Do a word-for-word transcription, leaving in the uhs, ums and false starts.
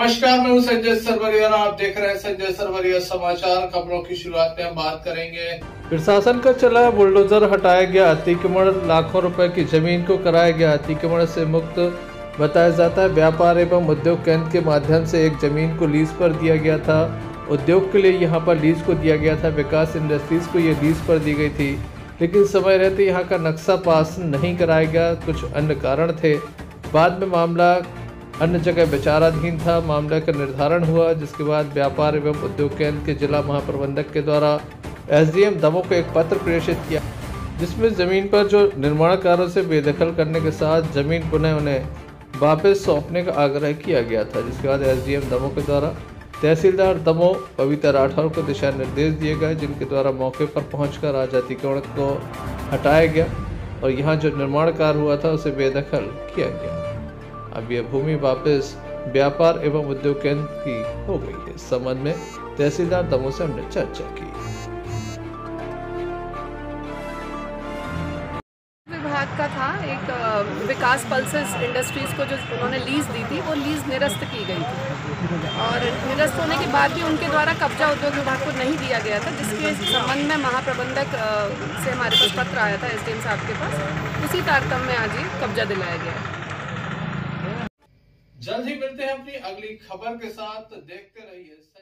नमस्कार, मैं हूं संजय सरवरिया। आप देख रहे हैं संजय सरवरिया समाचार। खबरों की शुरुआत में हम बात करेंगे। प्रशासन का चला बुलडोजर हटाया गया, अतिक्रमण, लाखों रुपए की जमीन को कराया गया अतिक्रमण से मुक्त बताया जाता है। व्यापार एवं उद्योग केंद्र के माध्यम से एक जमीन को लीज पर दिया गया था। उद्योग के लिए यहाँ पर लीज को दिया गया था। विकास इंडस्ट्रीज को ये लीज पर दी गई थी, लेकिन समय रहते यहाँ का नक्शा पास नहीं कराया गया। कुछ अन्य कारण थे। बाद में मामला अन्य जगह विचाराधीन था। मामले का निर्धारण हुआ, जिसके बाद व्यापार एवं उद्योग केंद्र के जिला महाप्रबंधक के द्वारा एसडीएम दमोह को एक पत्र प्रेषित किया, जिसमें जमीन पर जो निर्माण कार्यों से बेदखल करने के साथ जमीन पुनः उन्हें वापस सौंपने का आग्रह किया गया था। जिसके बाद एसडीएम दमोह के द्वारा तहसीलदार दमोह पवित्र राठौर को दिशा निर्देश दिए गए, जिनके द्वारा मौके पर पहुंचकर आज अतिक्रमण को हटाया गया और यहाँ जो निर्माण कार्य हुआ था उसे बेदखल किया गया। अब यह भूमि वापस व्यापार एवं उद्योग केंद्र की हो गई है। इस संबंध में तहसीलदार दमोह से हमने चर्चा की। विभाग का था एक विकास पल्सेस इंडस्ट्रीज को जो उन्होंने लीज दी थी, वो लीज निरस्त की गई थी और निरस्त होने के बाद भी उनके द्वारा कब्जा उद्योग विभाग को नहीं दिया गया था, जिसके संबंध में महाप्रबंधक से हमारे पास पत्र आया था एसडीएम साहब के पास। उसी तारतम्य में आज ही कब्जा दिलाया गया। जल्द ही मिलते हैं अपनी अगली खबर के साथ। देखते रहिए।